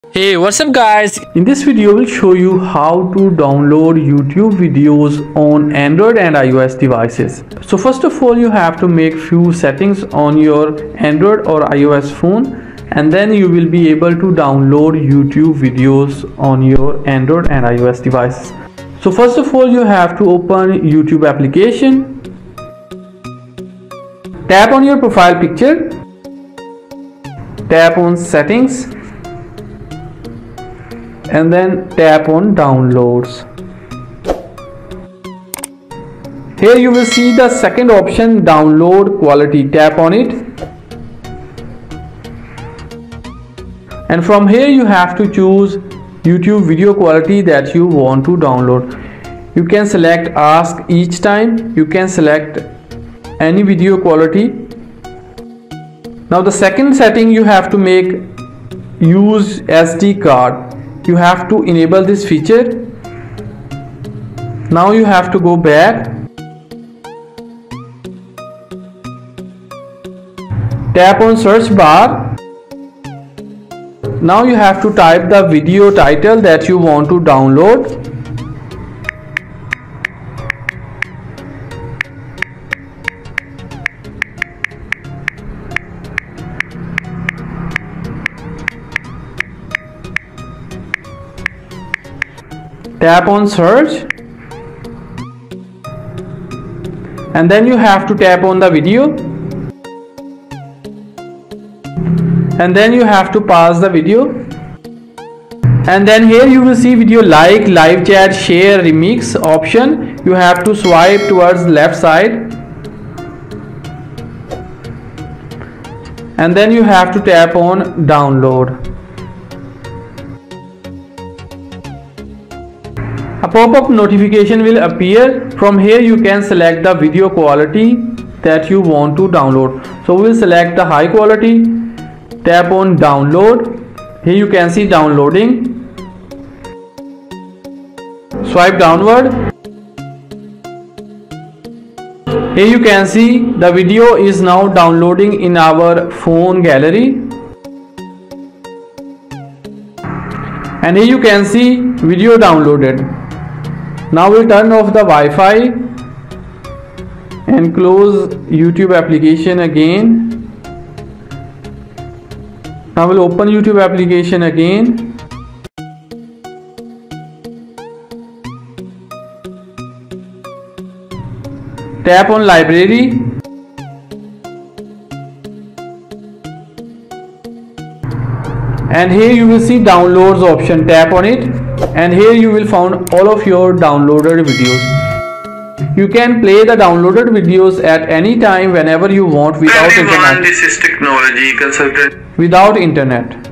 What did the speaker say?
Hey, what's up guys? In this video, we'll show you how to download YouTube videos on Android and iOS devices. So first of all, you have to make few settings on your Android or iOS phone, and then you will be able to download YouTube videos on your Android and iOS devices. So first of all, you have to open YouTube application. Tap on your profile picture. Tap on settings. And then tap on downloads. Here you will see the second option, download quality. Tap on it, and from here you have to choose YouTube video quality that you want to download. You can select ask each time. You can select any video quality. Now the second setting you have to make, use SD card. You have to enable this feature. Now you have to go back, tap on search bar. Now you have to type the video title that you want to download. Tap on search, and then you have to tap on the video, and then you have to pause the video, and then here you will see video like, live chat, share, remix option. You have to swipe towards left side, and then you have to tap on download. A pop-up notification will appear. From here you can select the video quality that you want to download. So we'll select the high quality, tap on download. Here you can see downloading. Swipe downward. Here you can see the video is now downloading in our phone gallery. And here you can see video downloaded. Now we'll turn off the Wi-Fi and close YouTube application again. Now we'll open YouTube application again. Tap on library. And here you will see downloads option. Tap on it, and here you will find all of your downloaded videos. You can play the downloaded videos at any time, whenever you want, without internet. This is technology consultant. Without internet.